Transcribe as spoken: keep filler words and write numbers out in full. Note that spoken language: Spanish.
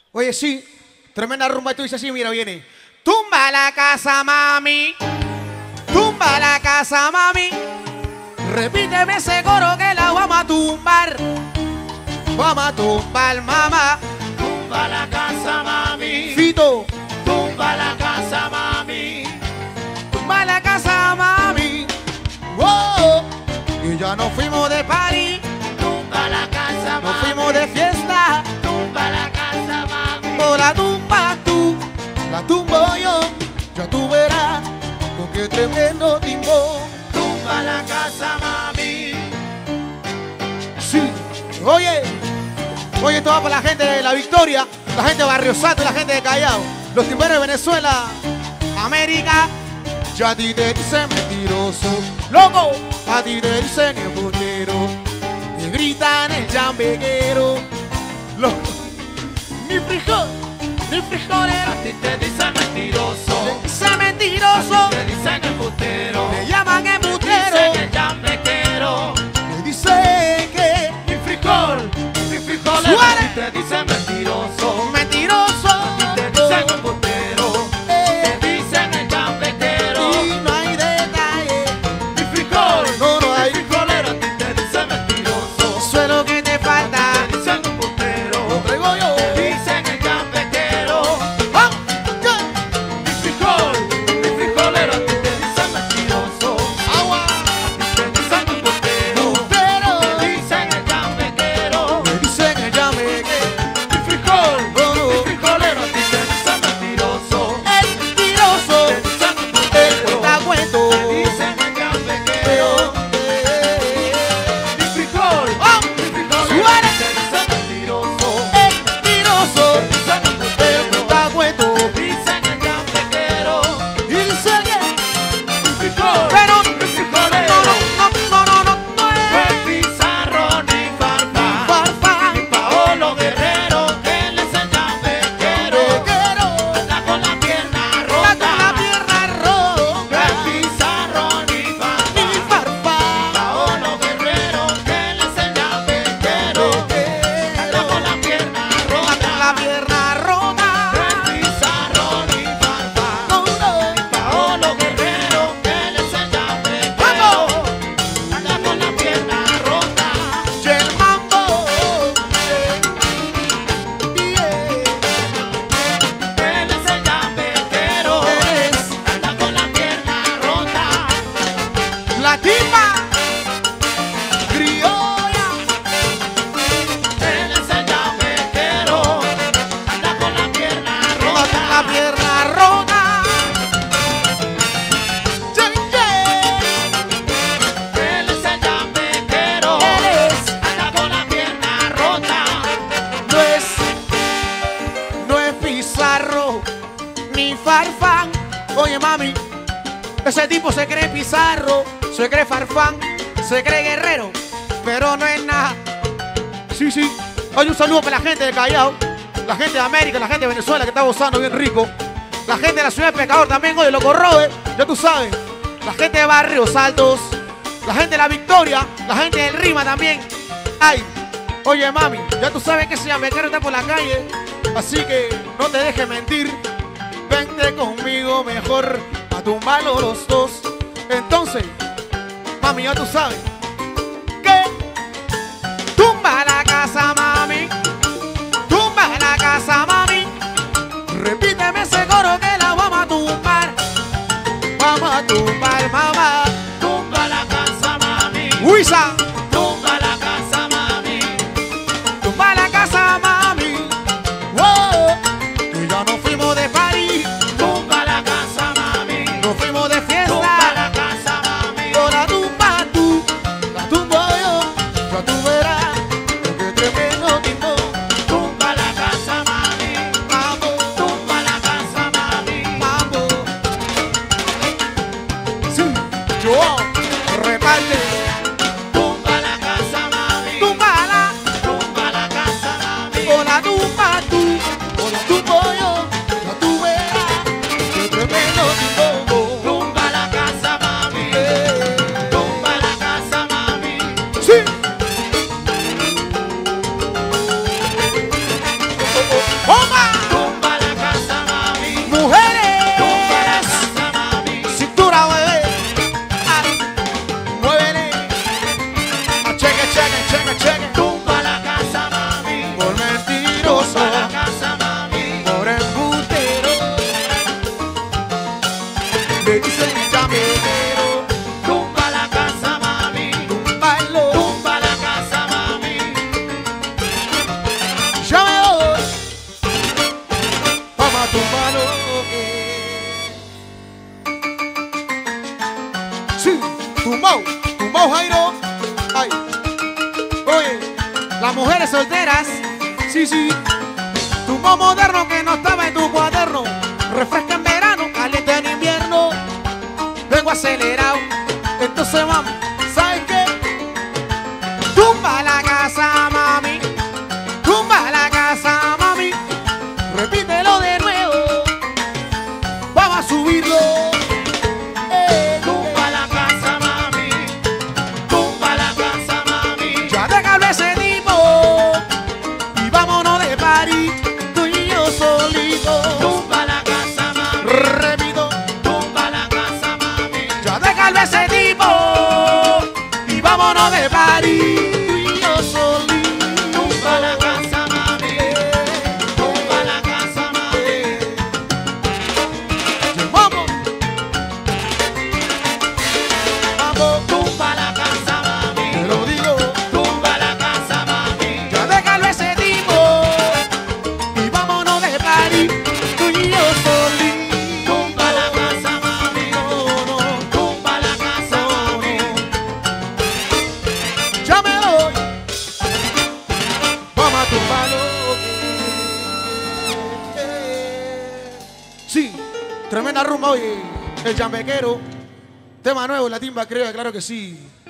Oye, sí, tremenda rumba. Y tú dices así, mira, viene. Tumba la casa, mami. Tumba la casa, mami. Repíteme ese coro que la vamos a tumbar. Vamos a tumbar, mamá. Tumba la casa, mami. Fito. Tumba la casa, mami. Tumba la casa, mami. Wow. Y ya nos fuimos de party. Tumba la casa, mami. Nos fuimos de fiesta. Tumba la casa, mami. O la tumba tú, la tumbo yo. Ya tú verás con qué tremendo timbo. Tumba la casa, mami. Sí. Oye, oye, esto va para la gente de La Victoria, la gente de Barrio Santo y la gente de Callao. Los timberos de Venezuela, América. Ya a ti te dicen mentiroso, loco. A ti te dicen embustero. Y gritan el chambequero. Loco. Ni frijol, ni frijolero. A ti te dicen mentiroso. Dicen mentiroso. Te dicen embustero. Me llaman embustero. Dicen el chambequero. Me dicen que Mi frijol, mi frijolero. A ti te dicen mentiroso. mentiroso. A ti te dicen embustero. Eh, Te dicen el chambequero. y no hay detalle. Mi frijol, No, no hay. mi frijolero. A ti te dicen mentiroso. Eso es lo que te falta. Te dicen embustero. Lo traigo yo. Te dicen el chambequero. Vamos, ya. Mi frijol, mi frijolero. A ti te dicen mentiroso. Agua. Te dicen embustero. Pero Te dicen el chambequero. me dicen que ya me quedé. Mi frijol, No, no. mi frijolero. A ti te dicen mentiroso. El mentiroso. Te dicen El embustero. cuentacuento. Te dicen el chambequero. Eh, Mi frijol, Vamos. mi frijolero. Suena. Te dicen mentiroso. El mentiroso. Te dicen El embustero. cuentacuento. Te dicen el chambequero. Y dice que Mi frijol, pero mi no, frijolero. no, no, no, no, no No es es Pizarro ni Farfán, farfán. ni Paolo Guerrero, que él es el chambequero. Quiero Anda con la pierna la con la rota. pierna No rota. es Pizarro ni Ni Farfán, farfán. Paolo Guerrero, que él es el chambequero. Anda con la pierna La con la rota. pierna rota. No es Pizarro ni Farfán, No, no. Paolo Guerrero, que él es el chambequero. ¡Vamos! Anda con la pierna rota. Y el mambo. Él es el chambequero. Es Anda con la pierna rota. la tipa criolla. Él es el chambequero. Anda con la pierna La con la rota. pierna rota. Yeah, yeah. Él es el chambequero. Eres. Anda con la pierna rota. No es, no es Pizarro ni Farfán. Oye, mami, ese tipo se cree Pizarro, se cree Farfán, se cree Guerrero, pero no es nada. Sí, sí. Hay un saludo para la gente de Callao, la gente de América, la gente de Venezuela que está gozando bien rico. La gente de la ciudad de Pecador también, oye, Loco Robe, ya tú sabes. La gente de Barrios Altos, la gente de La Victoria, la gente del Rima también. Ay, oye, mami, ya tú sabes que ese chambequero está por la calle, así que no te dejes mentir. Vente conmigo mejor a tumbarlo los dos. Entonces, mami, ya tú sabes que tumba la casa, mami. Tumba la casa, mami. Repíteme ese coro que la vamos a tumbar. Vamos a tumbar, mamá. Tumba la casa, mami. Huiza. Tumba la casa, mami. Tumba la casa, mami. Wow. Y ya nos fuimos de party. Tumba la casa, mami. Nos fuimos de Tumba fiesta. la casa, mami. Con la tumba tú, la tumbo yo. Ya tú verás sí, sí. Tumbo moderno que no estaba en tu cuaderno. Refresca en verano, caliente en invierno. Vengo acelerado, entonces vamos, ¿sabes qué? Tumba la casa, mami. Tumba la casa, mami. Repítelo de nuevo. Vamos a subirlo. Eh, tumba la casa, mami. Tumba la casa, mami. Ya déjalo ese tipo y vámonos de party, tú y yo solito. Tumba la casa, mami. Repito, Tumba la casa, mami. ya déjalo ese tipo y vámonos de party, tú y yo solito. Tumba la casa, mami. Tumba la casa, mami. Vamos, vamos, Tumba la casa, mami. te lo digo. Tumba la casa, mami. Ya déjalo ese tipo y vámonos de party, tú y yo solito. Tumba la casa, mami. No, no, Tumba la casa, mami. ya me doy. Vamos a tumbarlo. Sí, tremenda rumba hoy. El chambequero. Tema nuevo, la timba criolla, claro que sí.